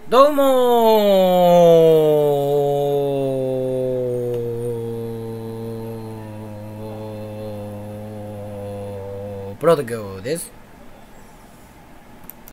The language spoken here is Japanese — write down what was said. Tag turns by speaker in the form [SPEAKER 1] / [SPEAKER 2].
[SPEAKER 1] どうもプロト教です。